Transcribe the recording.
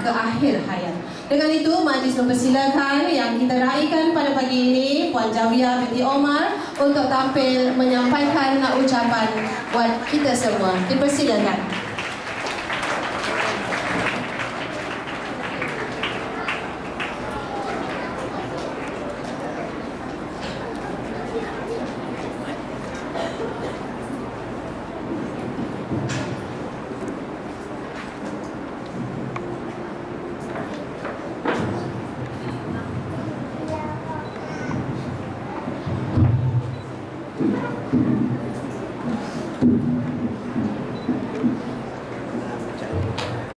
ke akhir hayat. Dengan itu, majlis mempersilakan yang kita raikan pada pagi ini Puan Jawiah binti Omar untuk tampil menyampaikan ucapan buat kita semua. Dipersilakan.